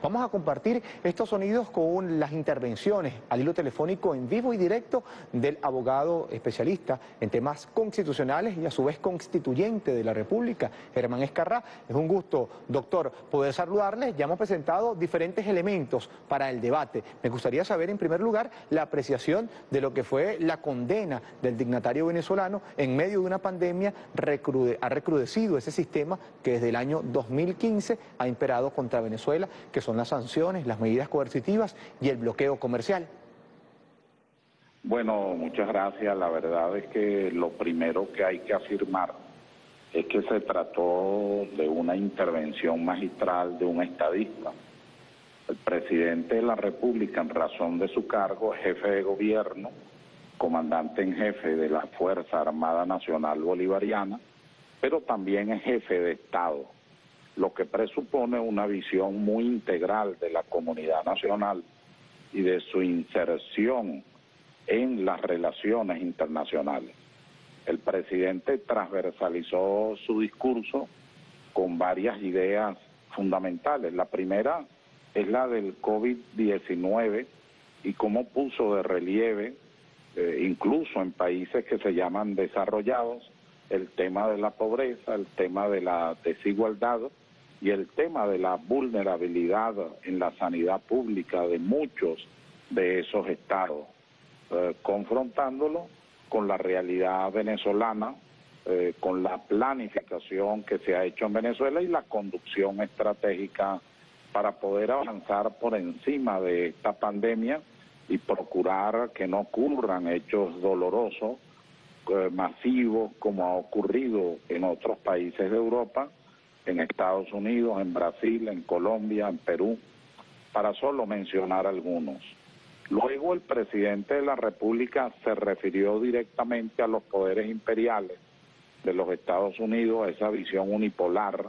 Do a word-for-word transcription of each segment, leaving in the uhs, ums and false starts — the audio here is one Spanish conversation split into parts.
Vamos a compartir estos sonidos con las intervenciones al hilo telefónico en vivo y directo del abogado especialista en temas constitucionales y a su vez constituyente de la República, Germán Ezcarrá. Es un gusto, doctor, poder saludarles. Ya hemos presentado diferentes elementos para el debate. Me gustaría saber, en primer lugar, la apreciación de lo que fue la condena del dignatario venezolano en medio de una pandemia. Recrude, ha recrudecido ese sistema que desde el año dos mil quince ha imperado contra Venezuela, que son las sanciones, las medidas coercitivas y el bloqueo comercial. Bueno, muchas gracias. La verdad es que lo primero que hay que afirmar es que se trató de una intervención magistral de un estadista. El presidente de la República, en razón de su cargo, es jefe de gobierno, comandante en jefe de la Fuerza Armada Nacional Bolivariana, pero también es jefe de Estado, lo que presupone una visión muy integral de la comunidad nacional y de su inserción en las relaciones internacionales. El presidente transversalizó su discurso con varias ideas fundamentales. La primera es la del COVID diecinueve y cómo puso de relieve, eh, incluso en países que se llaman desarrollados, el tema de la pobreza, el tema de la desigualdad y el tema de la vulnerabilidad en la sanidad pública de muchos de esos estados, eh, confrontándolo con la realidad venezolana, eh, con la planificación que se ha hecho en Venezuela y la conducción estratégica para poder avanzar por encima de esta pandemia y procurar que no ocurran hechos dolorosos, eh, masivos, como ha ocurrido en otros países de Europa, en Estados Unidos, en Brasil, en Colombia, en Perú, para solo mencionar algunos. Luego el presidente de la República se refirió directamente a los poderes imperiales de los Estados Unidos, a esa visión unipolar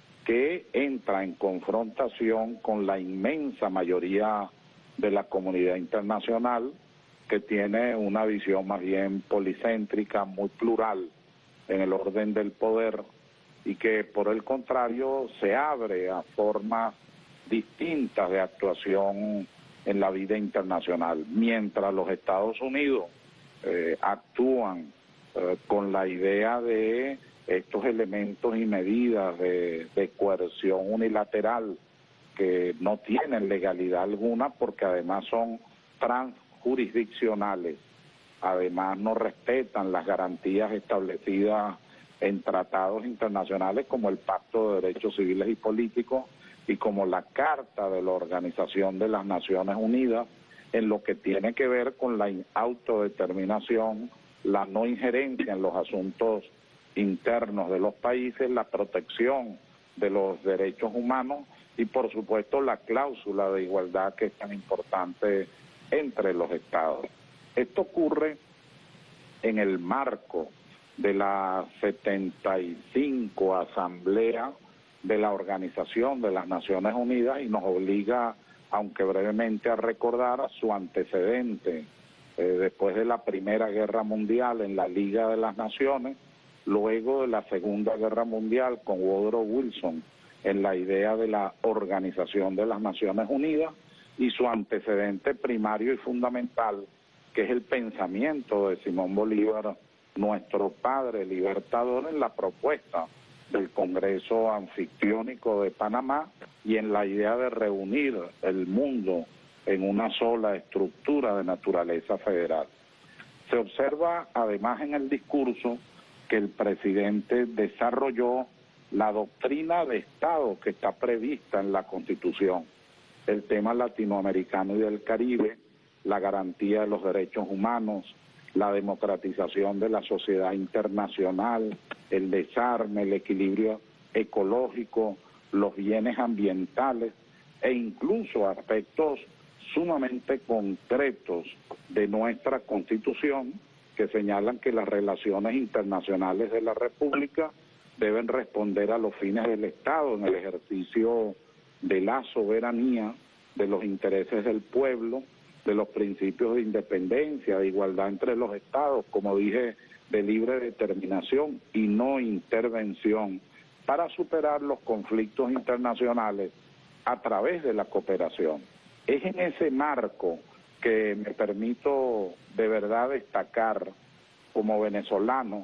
que entra en confrontación con la inmensa mayoría de la comunidad internacional, que tiene una visión más bien policéntrica, muy plural en el orden del poder, y que por el contrario se abre a formas distintas de actuación en la vida internacional. Mientras los Estados Unidos eh, actúan eh, con la idea de estos elementos y medidas de, de coerción unilateral que no tienen legalidad alguna porque además son transjurisdiccionales, además no respetan las garantías establecidas en tratados internacionales como el Pacto de Derechos Civiles y Políticos y como la Carta de la Organización de las Naciones Unidas, en lo que tiene que ver con la autodeterminación, la no injerencia en los asuntos internos de los países, la protección de los derechos humanos y por supuesto la cláusula de igualdad que es tan importante entre los estados. Esto ocurre en el marco de la setenta y cinco Asamblea de la Organización de las Naciones Unidas y nos obliga, aunque brevemente, a recordar su antecedente eh, después de la Primera Guerra Mundial en la Liga de las Naciones, luego de la Segunda Guerra Mundial con Woodrow Wilson en la idea de la Organización de las Naciones Unidas y su antecedente primario y fundamental, que es el pensamiento de Simón Bolívar, nuestro padre libertador, en la propuesta del Congreso Anfictiónico de Panamá y en la idea de reunir el mundo en una sola estructura de naturaleza federal. Se observa además en el discurso que el presidente desarrolló la doctrina de Estado que está prevista en la Constitución, el tema latinoamericano y del Caribe, la garantía de los derechos humanos, la democratización de la sociedad internacional, el desarme, el equilibrio ecológico, los bienes ambientales e incluso aspectos sumamente concretos de nuestra Constitución que señalan que las relaciones internacionales de la República deben responder a los fines del Estado en el ejercicio de la soberanía, de los intereses del pueblo, de los principios de independencia, de igualdad entre los estados, como dije, de libre determinación y no intervención, para superar los conflictos internacionales a través de la cooperación. Es en ese marco que me permito de verdad destacar como venezolano,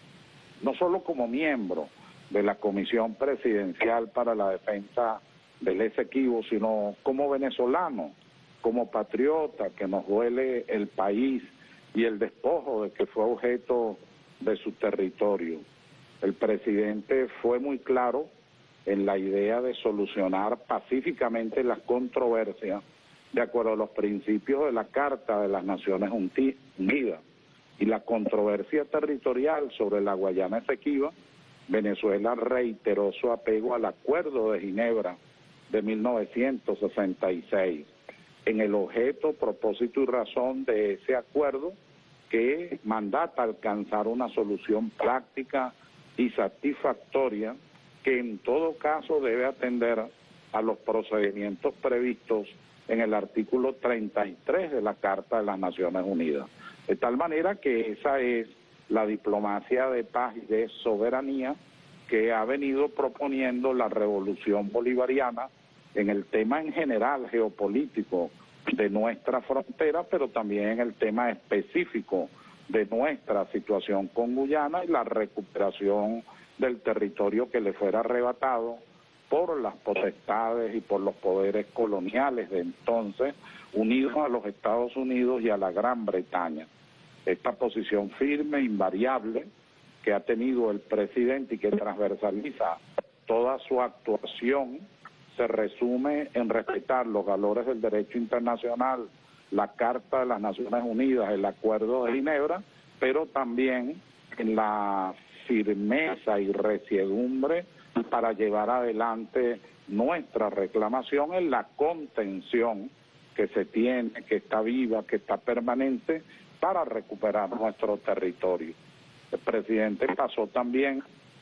no solo como miembro de la Comisión Presidencial para la Defensa del Esequibo, sino como venezolano, como patriota, que nos duele el país y el despojo de que fue objeto de su territorio. El presidente fue muy claro en la idea de solucionar pacíficamente las controversias de acuerdo a los principios de la Carta de las Naciones Unidas y la controversia territorial sobre la Guayana Esequiba. Venezuela reiteró su apego al Acuerdo de Ginebra de mil novecientos sesenta y seis, en el objeto, propósito y razón de ese acuerdo que mandata alcanzar una solución práctica y satisfactoria que en todo caso debe atender a los procedimientos previstos en el artículo treinta y tres de la Carta de las Naciones Unidas. De tal manera que esa es la diplomacia de paz y de soberanía que ha venido proponiendo la revolución bolivariana en el tema en general geopolítico de nuestra frontera, pero también en el tema específico de nuestra situación con Guyana y la recuperación del territorio que le fuera arrebatado por las potestades y por los poderes coloniales de entonces, unidos a los Estados Unidos y a la Gran Bretaña. Esta posición firme, invariable, que ha tenido el presidente y que transversaliza toda su actuación, se resume en respetar los valores del derecho internacional, la Carta de las Naciones Unidas, el Acuerdo de Ginebra, pero también en la firmeza y resiedumbre para llevar adelante nuestra reclamación en la contención que se tiene, que está viva, que está permanente, para recuperar nuestro territorio. El presidente pasó también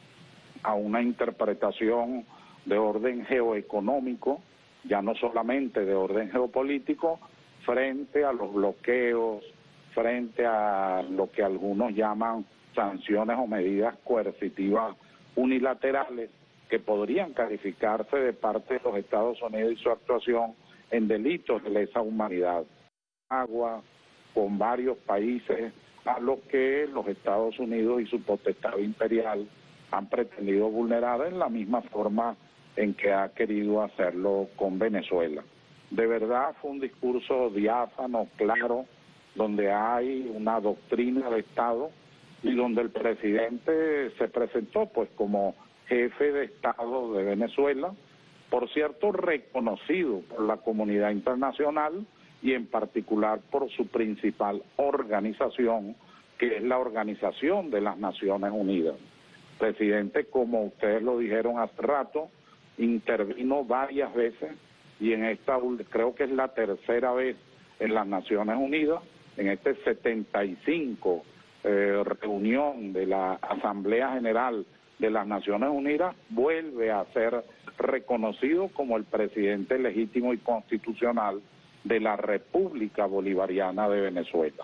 a una interpretación de orden geoeconómico, ya no solamente de orden geopolítico, frente a los bloqueos, frente a lo que algunos llaman sanciones o medidas coercitivas unilaterales que podrían calificarse de parte de los Estados Unidos y su actuación en delitos de lesa humanidad. Agua con varios países a los que los Estados Unidos y su potestad imperial han pretendido vulnerar en la misma forma en que ha querido hacerlo con Venezuela. De verdad fue un discurso diáfano, claro, donde hay una doctrina de Estado y donde el presidente se presentó pues como jefe de Estado de Venezuela, por cierto reconocido por la comunidad internacional y en particular por su principal organización, que es la Organización de las Naciones Unidas. El presidente, como ustedes lo dijeron hace rato, intervino varias veces y en esta creo que es la tercera vez en las Naciones Unidas, en este setenta y cinco eh, reunión de la Asamblea General de las Naciones Unidas, vuelve a ser reconocido como el presidente legítimo y constitucional de la República Bolivariana de Venezuela.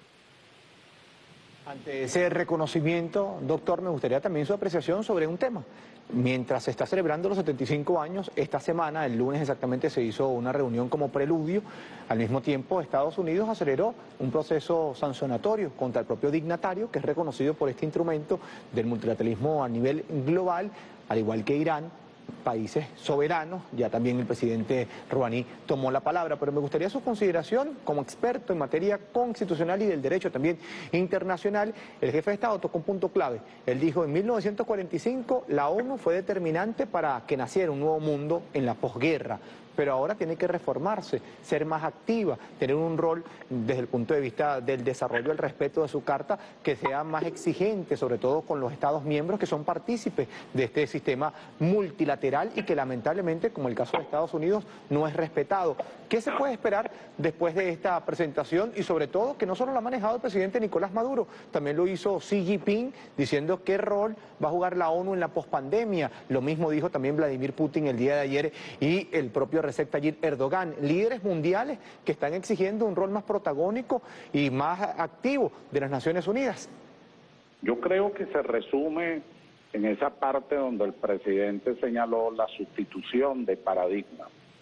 Ante ese reconocimiento, doctor, me gustaría también su apreciación sobre un tema. Mientras se está celebrando los setenta y cinco años, esta semana, el lunes exactamente, se hizo una reunión como preludio. Al mismo tiempo, Estados Unidos aceleró un proceso sancionatorio contra el propio dignatario, que es reconocido por este instrumento del multilateralismo a nivel global, al igual que Irán, países soberanos. Ya también el presidente Rouhani tomó la palabra, pero me gustaría su consideración como experto en materia constitucional y del derecho también internacional. El jefe de Estado tocó un punto clave. Él dijo, en mil novecientos cuarenta y cinco la ONU fue determinante para que naciera un nuevo mundo en la posguerra, pero ahora tiene que reformarse, ser más activa, tener un rol desde el punto de vista del desarrollo, el respeto de su carta, que sea más exigente, sobre todo con los Estados miembros que son partícipes de este sistema multilateral y que lamentablemente, como el caso de Estados Unidos, no es respetado. ¿Qué se puede esperar después de esta presentación? Y sobre todo, que no solo lo ha manejado el presidente Nicolás Maduro, también lo hizo Xi Jinping, diciendo qué rol va a jugar la ONU en la pospandemia. Lo mismo dijo también Vladimir Putin el día de ayer y el propio Recep Tayyip Erdogan, líderes mundiales que están exigiendo un rol más protagónico y más activo de las Naciones Unidas. Yo creo que se resume en esa parte donde el presidente señaló la sustitución de paradigma.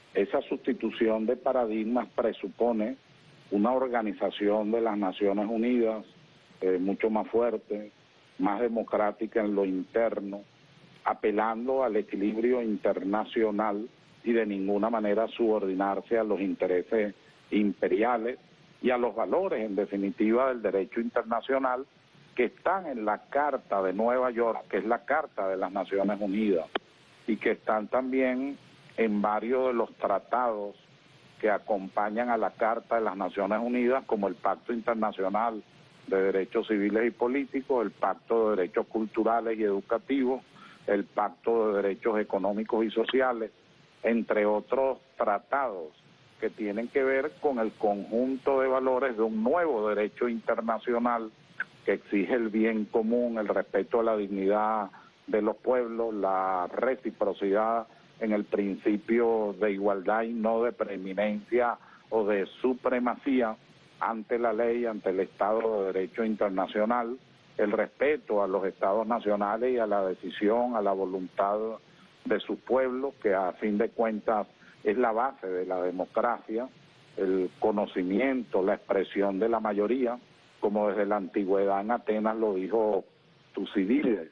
Esa sustitución de paradigmas presupone una organización de las Naciones Unidas eh, mucho más fuerte, más democrática en lo interno, apelando al equilibrio internacional y de ninguna manera subordinarse a los intereses imperiales y a los valores, en definitiva, del derecho internacional que están en la Carta de Nueva York, que es la Carta de las Naciones Unidas, y que están también en varios de los tratados que acompañan a la Carta de las Naciones Unidas, como el Pacto Internacional de Derechos Civiles y Políticos, el Pacto de Derechos Culturales y Educativos, el Pacto de Derechos Económicos y Sociales, entre otros tratados que tienen que ver con el conjunto de valores de un nuevo derecho internacional que exige el bien común, el respeto a la dignidad de los pueblos, la reciprocidad en el principio de igualdad y no de preeminencia o de supremacía ante la ley, ante el Estado de Derecho internacional, el respeto a los estados nacionales y a la decisión, a la voluntad de sus pueblos, que a fin de cuentas es la base de la democracia, el conocimiento, la expresión de la mayoría, como desde la antigüedad en Atenas lo dijo Tucídides,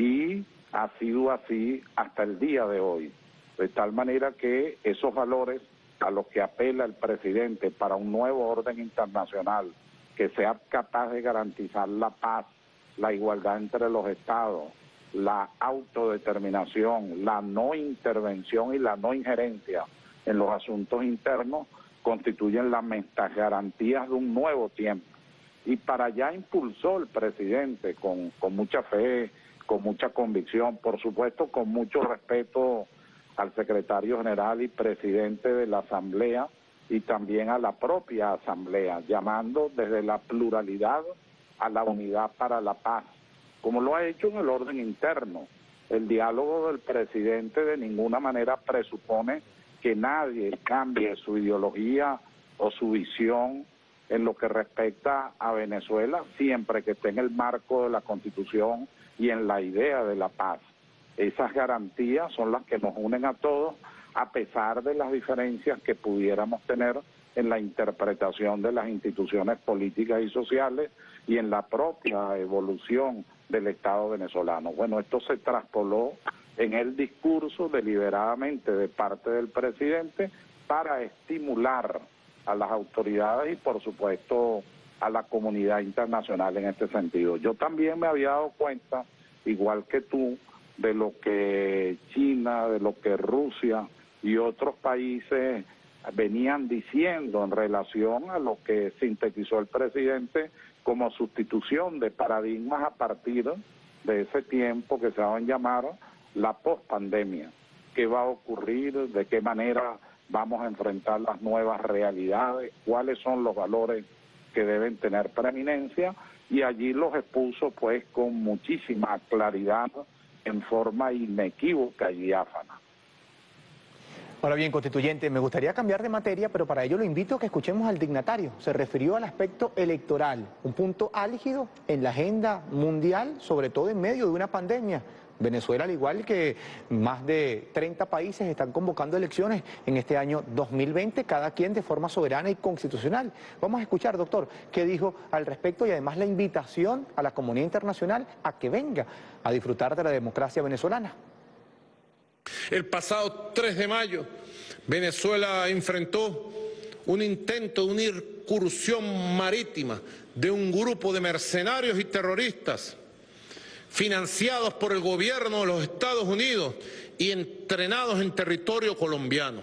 y ha sido así hasta el día de hoy, de tal manera que esos valores a los que apela el presidente para un nuevo orden internacional que sea capaz de garantizar la paz, la igualdad entre los estados, la autodeterminación, la no intervención y la no injerencia en los asuntos internos, constituyen las garantías de un nuevo tiempo. Y para allá impulsó el presidente con, con mucha fe, con mucha convicción, por supuesto con mucho respeto al secretario general y presidente de la Asamblea y también a la propia Asamblea, llamando desde la pluralidad a la unidad para la paz, como lo ha hecho en el orden interno. El diálogo del presidente de ninguna manera presupone que nadie cambie su ideología o su visión en lo que respecta a Venezuela, siempre que esté en el marco de la Constitución y en la idea de la paz. Esas garantías son las que nos unen a todos, a pesar de las diferencias que pudiéramos tener en la interpretación de las instituciones políticas y sociales y en la propia evolución del Estado venezolano. Bueno, esto se traspoló en el discurso deliberadamente de parte del presidente para estimular a las autoridades y, por supuesto, a la comunidad internacional en este sentido. Yo también me había dado cuenta, igual que tú, de lo que China, de lo que Rusia y otros países venían diciendo en relación a lo que sintetizó el presidente como sustitución de paradigmas a partir de ese tiempo que se van a llamar la pospandemia. ¿Qué va a ocurrir? ¿De qué manera vamos a enfrentar las nuevas realidades? ¿Cuáles son los valores que deben tener preeminencia? Y allí los expuso pues con muchísima claridad, en forma inequívoca y diáfana. Ahora bien, constituyente, me gustaría cambiar de materia, pero para ello lo invito a que escuchemos al dignatario. Se refirió al aspecto electoral, un punto álgido en la agenda mundial, sobre todo en medio de una pandemia. Venezuela, al igual que más de treinta países, están convocando elecciones en este año dos mil veinte, cada quien de forma soberana y constitucional. Vamos a escuchar, doctor, qué dijo al respecto y además la invitación a la comunidad internacional a que venga a disfrutar de la democracia venezolana. El pasado tres de mayo, Venezuela enfrentó un intento de una incursión marítima de un grupo de mercenarios y terroristas financiados por el gobierno de los Estados Unidos y entrenados en territorio colombiano,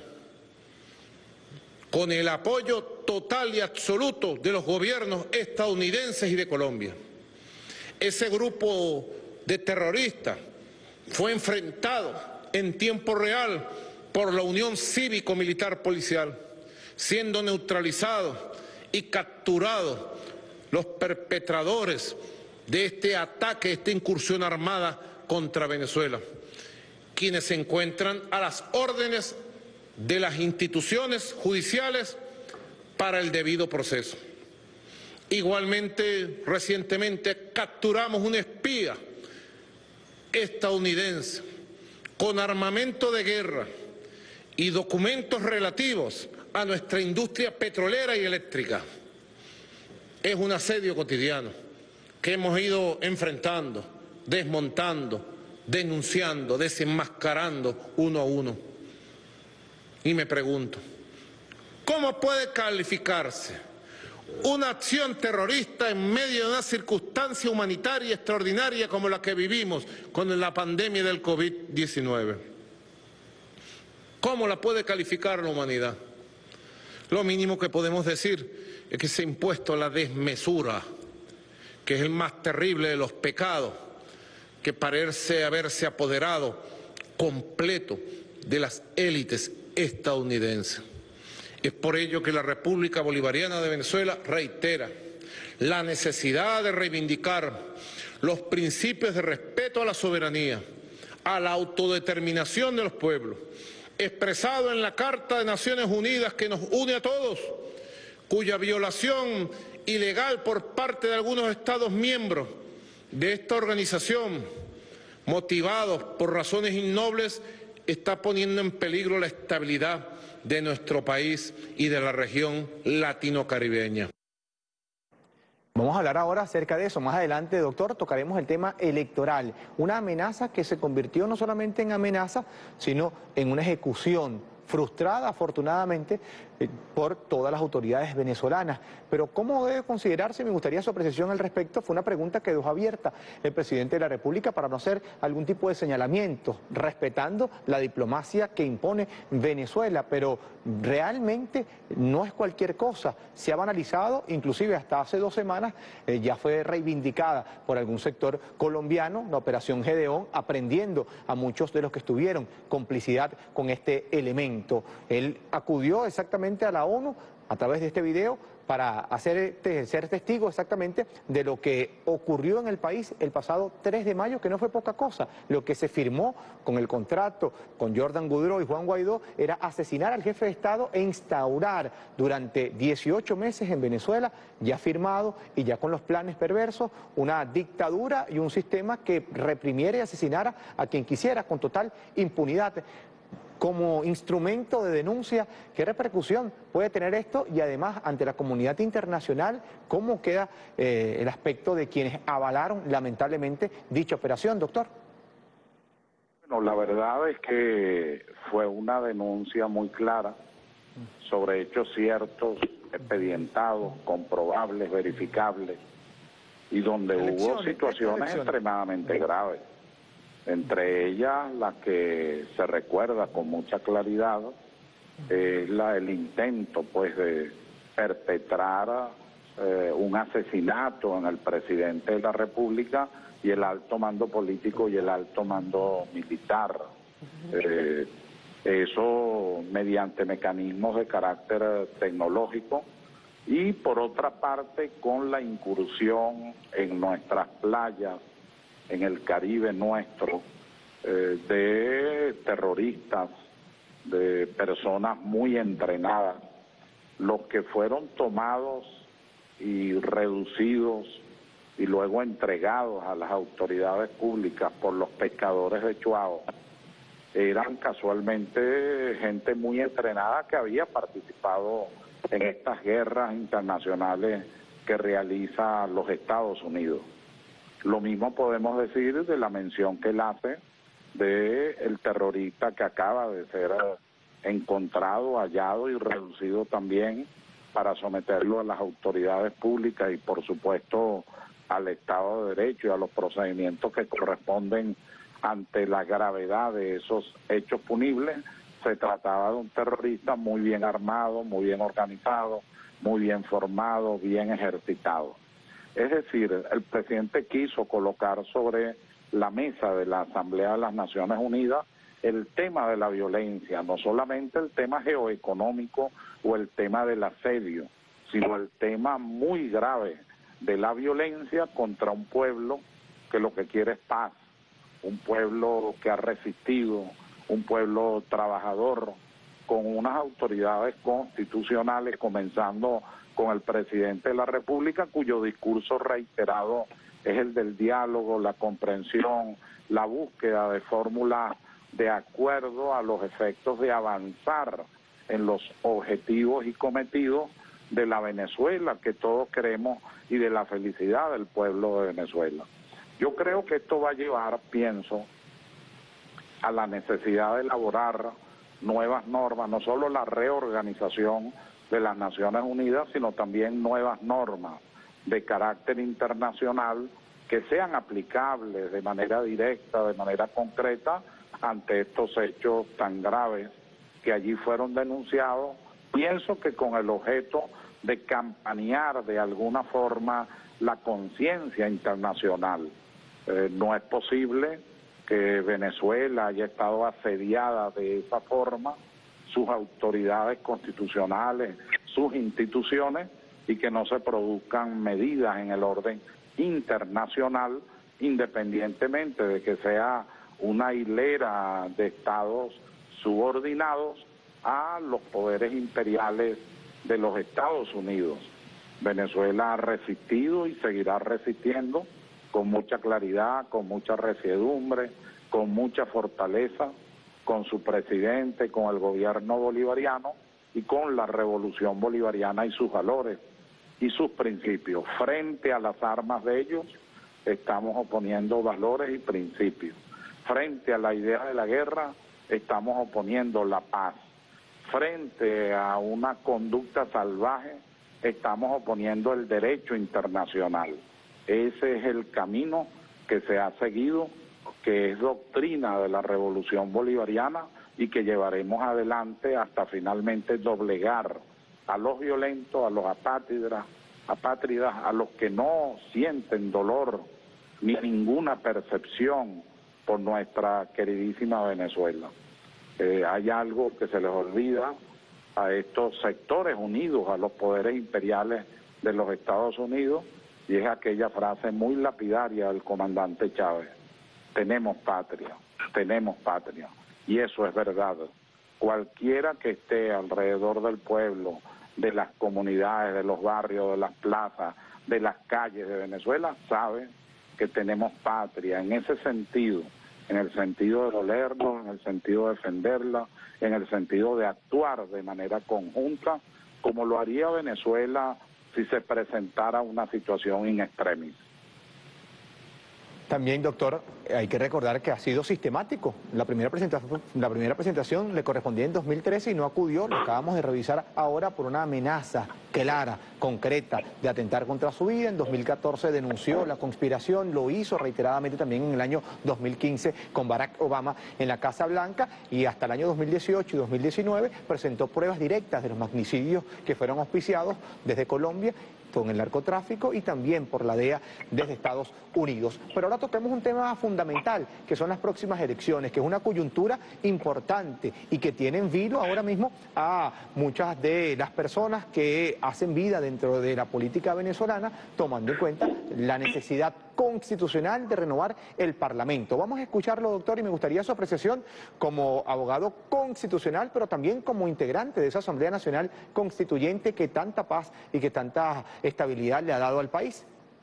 con el apoyo total y absoluto de los gobiernos estadounidenses y de Colombia. Ese grupo de terroristas fue enfrentado en tiempo real por la Unión Cívico-Militar Policial, siendo neutralizados y capturados los perpetradores de este ataque, esta incursión armada contra Venezuela, quienes se encuentran a las órdenes de las instituciones judiciales para el debido proceso. Igualmente, recientemente capturamos un espía estadounidense con armamento de guerra y documentos relativos a nuestra industria petrolera y eléctrica. Es un asedio cotidiano que hemos ido enfrentando, desmontando, denunciando, desenmascarando uno a uno. Y me pregunto, ¿cómo puede calificarse una acción terrorista en medio de una circunstancia humanitaria extraordinaria como la que vivimos con la pandemia del COVID diecinueve? ¿Cómo la puede calificar la humanidad? Lo mínimo que podemos decir es que se ha impuesto la desmesura, que es el más terrible de los pecados, que parece haberse apoderado completo de las élites estadounidenses. Es por ello que la República Bolivariana de Venezuela reitera la necesidad de reivindicar los principios de respeto a la soberanía, a la autodeterminación de los pueblos, expresado en la Carta de Naciones Unidas que nos une a todos, cuya violación ilegal por parte de algunos Estados miembros de esta organización, motivados por razones innobles, está poniendo en peligro la estabilidad de nuestro país y de la región latino-caribeña. Vamos a hablar ahora acerca de eso. Más adelante, doctor, tocaremos el tema electoral. Una amenaza que se convirtió no solamente en amenaza, sino en una ejecución frustrada, afortunadamente, eh, por todas las autoridades venezolanas. Pero ¿cómo debe considerarse? Me gustaría su apreciación al respecto. Fue una pregunta que dejó abierta el presidente de la República para no hacer algún tipo de señalamiento, respetando la diplomacia que impone Venezuela, pero realmente no es cualquier cosa. Se ha banalizado, inclusive hasta hace dos semanas eh, ya fue reivindicada por algún sector colombiano, la operación Gedeón, aprendiendo a muchos de los que estuvieron complicidad con este elemento. Él acudió exactamente a la ONU a través de este video para hacer, ser testigo exactamente de lo que ocurrió en el país el pasado tres de mayo, que no fue poca cosa. Lo que se firmó con el contrato con Jordan Goudreau y Juan Guaidó era asesinar al jefe de Estado e instaurar durante dieciocho meses en Venezuela, ya firmado y ya con los planes perversos, una dictadura y un sistema que reprimiera y asesinara a quien quisiera con total impunidad. Como instrumento de denuncia, ¿qué repercusión puede tener esto? Y además, ante la comunidad internacional, ¿cómo queda eh, el aspecto de quienes avalaron lamentablemente dicha operación, doctor? Bueno, la verdad es que fue una denuncia muy clara sobre hechos ciertos, expedientados, comprobables, verificables, y donde hubo situaciones extremadamente graves. Entre ellas, la que se recuerda con mucha claridad es la el intento, pues, de perpetrar eh, un asesinato en el presidente de la República y el alto mando político y el alto mando militar. Eh, eso mediante mecanismos de carácter tecnológico y, por otra parte, con la incursión en nuestras playas, en el Caribe nuestro, eh, de terroristas, de personas muy entrenadas, los que fueron tomados y reducidos y luego entregados a las autoridades públicas por los pescadores de Chuao, eran casualmente gente muy entrenada que había participado en estas guerras internacionales que realiza los Estados Unidos. Lo mismo podemos decir de la mención que él hace de el terrorista que acaba de ser encontrado, hallado y reducido también para someterlo a las autoridades públicas y, por supuesto, al Estado de Derecho y a los procedimientos que corresponden ante la gravedad de esos hechos punibles. Se trataba de un terrorista muy bien armado, muy bien organizado, muy bien formado, bien ejercitado. Es decir, el presidente quiso colocar sobre la mesa de la Asamblea de las Naciones Unidas el tema de la violencia, no solamente el tema geoeconómico o el tema del asedio, sino el tema muy grave de la violencia contra un pueblo que lo que quiere es paz, un pueblo que ha resistido, un pueblo trabajador, con unas autoridades constitucionales, comenzando con el presidente de la República, cuyo discurso reiterado es el del diálogo, la comprensión, la búsqueda de fórmulas de acuerdo a los efectos de avanzar en los objetivos y cometidos de la Venezuela que todos queremos y de la felicidad del pueblo de Venezuela. Yo creo que esto va a llevar, pienso, a la necesidad de elaborar nuevas normas, no solo la reorganización de las Naciones Unidas, sino también nuevas normas de carácter internacional que sean aplicables de manera directa, de manera concreta, ante estos hechos tan graves que allí fueron denunciados. Pienso que con el objeto de campanear de alguna forma la conciencia internacional. Eh, no es posible que Venezuela haya estado asediada de esa forma, sus autoridades constitucionales, sus instituciones, y que no se produzcan medidas en el orden internacional, independientemente de que sea una hilera de estados subordinados a los poderes imperiales de los Estados Unidos. Venezuela ha resistido y seguirá resistiendo con mucha claridad, con mucha resiedumbre, con mucha fortaleza, con su presidente, con el gobierno bolivariano y con la revolución bolivariana y sus valores y sus principios. Frente a las armas de ellos, estamos oponiendo valores y principios. Frente a la idea de la guerra, estamos oponiendo la paz. Frente a una conducta salvaje, estamos oponiendo el derecho internacional. Ese es el camino que se ha seguido, que es doctrina de la revolución bolivariana y que llevaremos adelante hasta finalmente doblegar a los violentos, a los apátridas, apátridas, a los que no sienten dolor ni ninguna percepción por nuestra queridísima Venezuela. Eh, hay algo que se les olvida a estos sectores unidos a los poderes imperiales de los Estados Unidos, y es aquella frase muy lapidaria del comandante Chávez: tenemos patria, tenemos patria, y eso es verdad. Cualquiera que esté alrededor del pueblo, de las comunidades, de los barrios, de las plazas, de las calles de Venezuela, sabe que tenemos patria en ese sentido, en el sentido de dolernos, en el sentido de defenderla, en el sentido de actuar de manera conjunta, como lo haría Venezuela si se presentara una situación in extremis. También, doctor, hay que recordar que ha sido sistemático. La primera presentación, la primera presentación le correspondía en dos mil trece y no acudió. Lo acabamos de revisar ahora por una amenaza clara, concreta, de atentar contra su vida. En dos mil catorce denunció la conspiración, lo hizo reiteradamente también en el año dos mil quince con Barack Obama en la Casa Blanca, y hasta el año dos mil dieciocho y dos mil diecinueve presentó pruebas directas de los magnicidios que fueron auspiciados desde Colombia con el narcotráfico y también por la D E A desde Estados Unidos. Pero ahora toquemos un tema fundamental, que son las próximas elecciones, que es una coyuntura importante y que tiene en vilo ahora mismo a muchas de las personas que hacen vida dentro de la política venezolana, tomando en cuenta la necesidad constitucional de renovar el Parlamento. Vamos a escucharlo, doctor, y me gustaría su apreciación como abogado constitucional, pero también como integrante de esa Asamblea Nacional Constituyente que tanta paz y que tanta estabilidad le ha dado al país.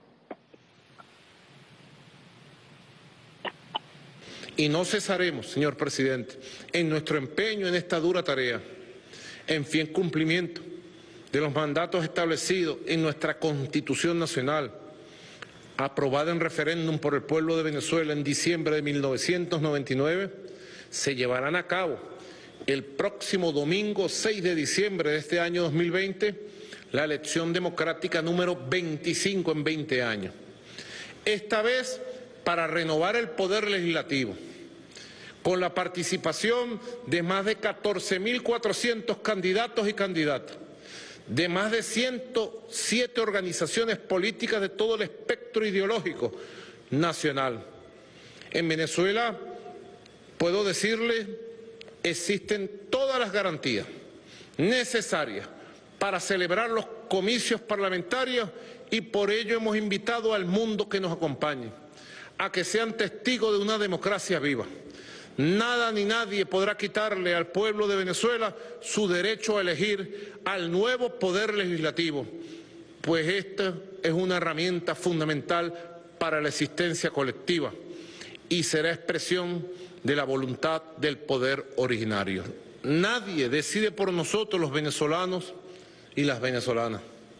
Y no cesaremos, señor presidente, en nuestro empeño en esta dura tarea, en fiel cumplimiento de los mandatos establecidos en nuestra Constitución Nacional, aprobada en referéndum por el pueblo de Venezuela en diciembre de mil novecientos noventa y nueve, se llevarán a cabo el próximo domingo seis de diciembre de este año dos mil veinte la elección democrática número veinticinco en veinte años. Esta vez para renovar el poder legislativo, con la participación de más de catorce mil cuatrocientos candidatos y candidatas, de más de ciento siete organizaciones políticas de todo el espectro ideológico nacional. En Venezuela, puedo decirle, existen todas las garantías necesarias para celebrar los comicios parlamentarios, y por ello hemos invitado al mundo que nos acompañe, a que sean testigos de una democracia viva. Nada ni nadie podrá quitarle al pueblo de Venezuela su derecho a elegir al nuevo poder legislativo, pues esta es una herramienta fundamental para la existencia colectiva y será expresión de la voluntad del poder originario. Nadie decide por nosotros los venezolanos y las venezolanas.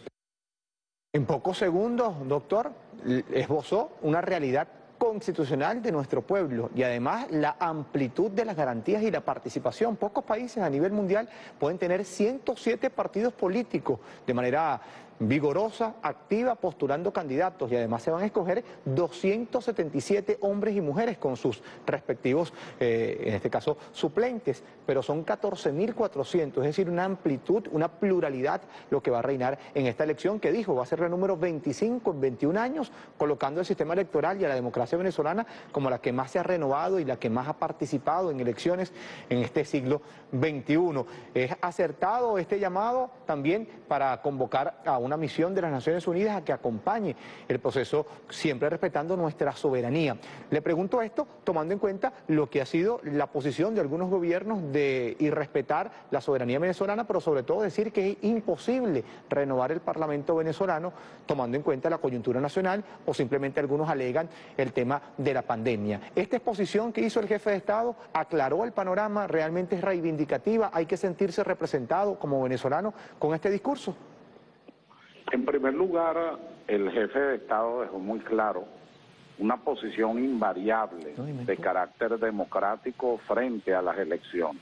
En pocos segundos, doctor, esbozó una realidad constitucional de nuestro pueblo y además la amplitud de las garantías y la participación. Pocos países a nivel mundial pueden tener ciento siete partidos políticos de manera vigorosa, activa, postulando candidatos, y además se van a escoger doscientos setenta y siete hombres y mujeres con sus respectivos, eh, en este caso, suplentes, pero son catorce mil cuatrocientos, es decir, una amplitud, una pluralidad lo que va a reinar en esta elección que dijo va a ser la número veinticinco en veintiún años, colocando el sistema electoral y a la democracia venezolana como la que más se ha renovado y la que más ha participado en elecciones en este siglo veintiuno. Es acertado este llamado también para convocar a una misión de las Naciones Unidas a que acompañe el proceso, siempre respetando nuestra soberanía. Le pregunto esto tomando en cuenta lo que ha sido la posición de algunos gobiernos de irrespetar la soberanía venezolana, pero sobre todo decir que es imposible renovar el Parlamento venezolano tomando en cuenta la coyuntura nacional, o simplemente algunos alegan el tema de la pandemia. Esta exposición que hizo el jefe de Estado aclaró el panorama, realmente es reivindicativa, hay que sentirse representado como venezolano con este discurso. En primer lugar, el jefe de Estado dejó muy claro una posición invariable de carácter democrático frente a las elecciones.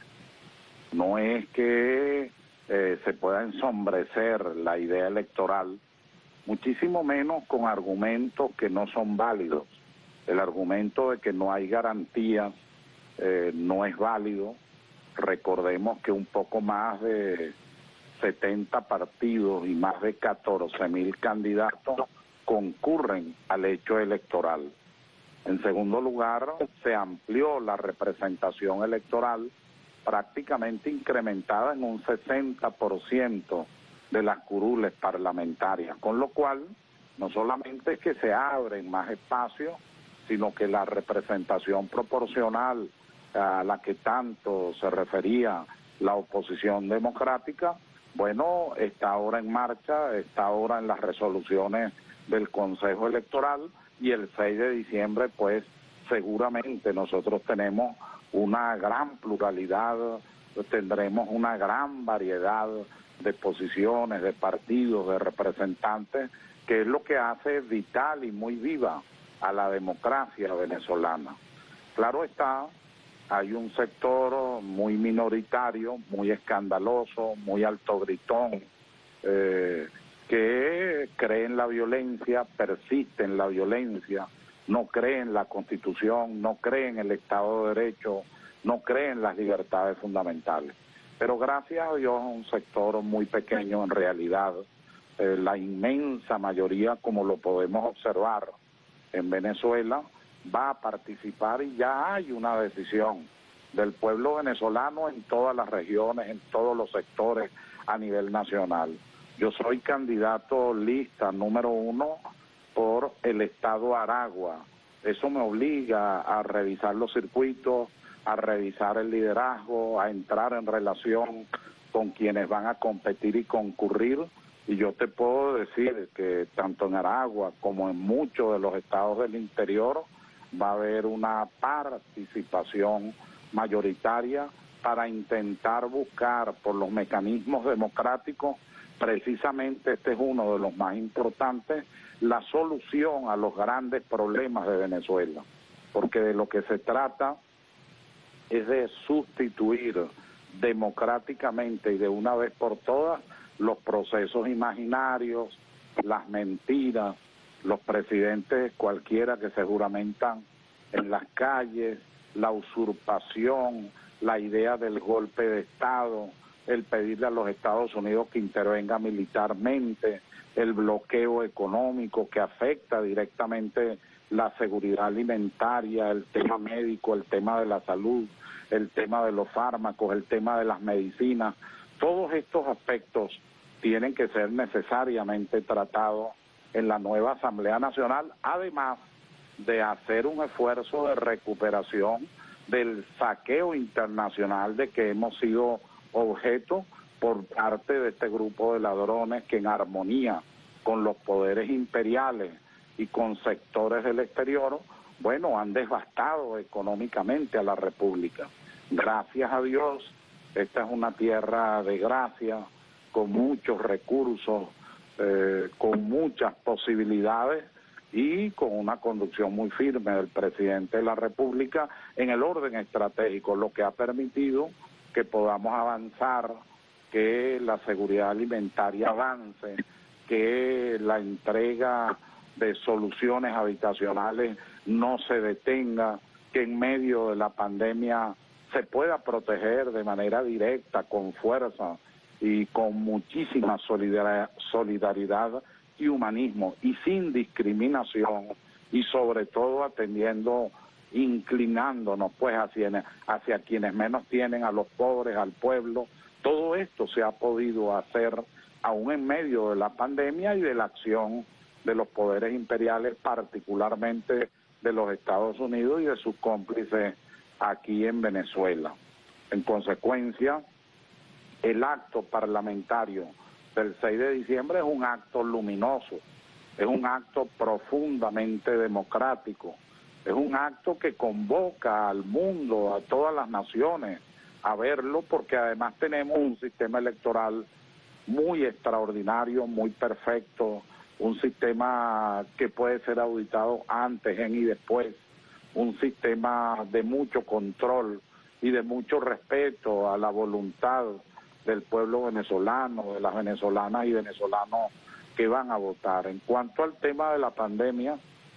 No es que eh, se pueda ensombrecer la idea electoral, muchísimo menos con argumentos que no son válidos. El argumento de que no hay garantías eh, no es válido. Recordemos que un poco más de setenta partidos y más de catorce mil candidatos concurren al hecho electoral. En segundo lugar, se amplió la representación electoral, prácticamente incrementada en un sesenta por ciento de las curules parlamentarias, con lo cual no solamente es que se abren más espacios, sino que la representación proporcional a la que tanto se refería la oposición democrática, bueno, está ahora en marcha, está ahora en las resoluciones del Consejo Electoral, y el seis de diciembre, pues, seguramente nosotros tenemos una gran pluralidad, tendremos una gran variedad de posiciones, de partidos, de representantes, que es lo que hace vital y muy viva a la democracia venezolana. Claro está, hay un sector muy minoritario, muy escandaloso, muy altogritón, eh, que cree en la violencia, persiste en la violencia, no cree en la Constitución, no cree en el Estado de Derecho, no cree en las libertades fundamentales. Pero gracias a Dios, un sector muy pequeño en realidad, eh, la inmensa mayoría, como lo podemos observar en Venezuela, va a participar, y ya hay una decisión del pueblo venezolano en todas las regiones, en todos los sectores a nivel nacional. Yo soy candidato lista número uno por el estado Aragua. Eso me obliga a revisar los circuitos, a revisar el liderazgo, a entrar en relación con quienes van a competir y concurrir. Y yo te puedo decir que tanto en Aragua como en muchos de los estados del interior va a haber una participación mayoritaria para intentar buscar por los mecanismos democráticos, precisamente este es uno de los más importantes, la solución a los grandes problemas de Venezuela, porque de lo que se trata es de sustituir democráticamente y de una vez por todas los procesos imaginarios, las mentiras, los presidentes cualquiera que se juramentan en las calles, la usurpación, la idea del golpe de Estado, el pedirle a los Estados Unidos que intervenga militarmente, el bloqueo económico que afecta directamente la seguridad alimentaria, el tema médico, el tema de la salud, el tema de los fármacos, el tema de las medicinas. Todos estos aspectos tienen que ser necesariamente tratados en la nueva Asamblea Nacional, además de hacer un esfuerzo de recuperación del saqueo internacional de que hemos sido objeto por parte de este grupo de ladrones que, en armonía con los poderes imperiales y con sectores del exterior, bueno, han devastado económicamente a la República. Gracias a Dios, esta es una tierra de gracia, con muchos recursos, eh, con muchas posibilidades y con una conducción muy firme del presidente de la República en el orden estratégico, lo que ha permitido que podamos avanzar, que la seguridad alimentaria avance, que la entrega de soluciones habitacionales no se detenga, que en medio de la pandemia se pueda proteger de manera directa, con fuerza y con muchísima solidaridad y humanismo y sin discriminación, y sobre todo atendiendo, inclinándonos pues hacia, hacia quienes menos tienen, a los pobres, al pueblo. Todo esto se ha podido hacer aún en medio de la pandemia y de la acción de los poderes imperiales, particularmente de los Estados Unidos y de sus cómplices aquí en Venezuela. En consecuencia, el acto parlamentario del seis de diciembre es un acto luminoso, es un acto profundamente democrático, es un acto que convoca al mundo, a todas las naciones, a verlo, porque además tenemos un sistema electoral muy extraordinario, muy perfecto, un sistema que puede ser auditado antes, en y después, un sistema de mucho control y de mucho respeto a la voluntad del pueblo venezolano, de las venezolanas y venezolanos que van a votar. En cuanto al tema de la pandemia,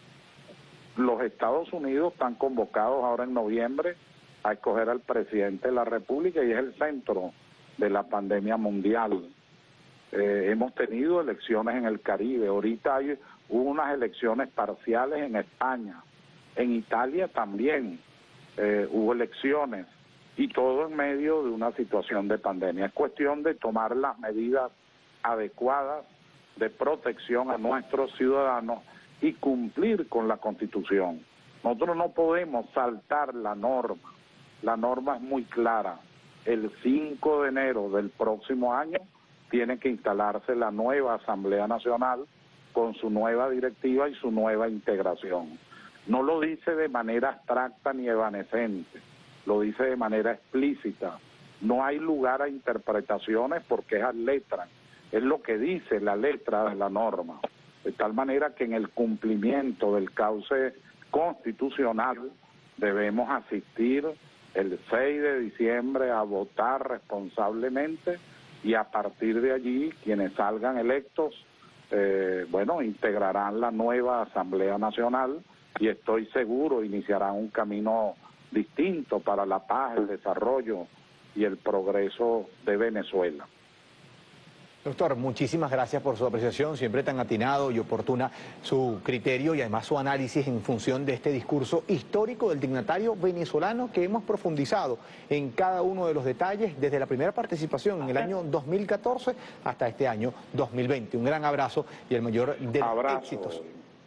los Estados Unidos están convocados ahora en noviembre a escoger al presidente de la República y es el centro de la pandemia mundial. Eh, hemos tenido elecciones en el Caribe, ahorita hay hubo unas elecciones parciales en España, en Italia también eh, hubo elecciones, y todo en medio de una situación de pandemia. Es cuestión de tomar las medidas adecuadas de protección a nuestros ciudadanos y cumplir con la Constitución. Nosotros no podemos saltar la norma, la norma es muy clara. El cinco de enero del próximo año tiene que instalarse la nueva Asamblea Nacional con su nueva directiva y su nueva integración. No lo dice de manera abstracta ni evanescente, lo dice de manera explícita. No hay lugar a interpretaciones porque es letra, es lo que dice la letra de la norma. De tal manera que en el cumplimiento del cauce constitucional debemos asistir el seis de diciembre a votar responsablemente, y a partir de allí quienes salgan electos, eh, bueno, integrarán la nueva Asamblea Nacional y estoy seguro iniciarán un camino distinto para la paz, el desarrollo y el progreso de Venezuela. Doctor, muchísimas gracias por su apreciación, siempre tan atinado y oportuna su criterio y además su análisis en función de este discurso histórico del dignatario venezolano que hemos profundizado en cada uno de los detalles desde la primera participación en el año dos mil catorce hasta este año dos mil veinte. Un gran abrazo y el mayor de los Abrazo. éxitos.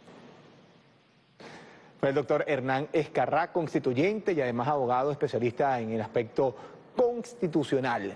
Fue el doctor Hernán Ezcarrá, constituyente y además abogado especialista en el aspecto constitucional.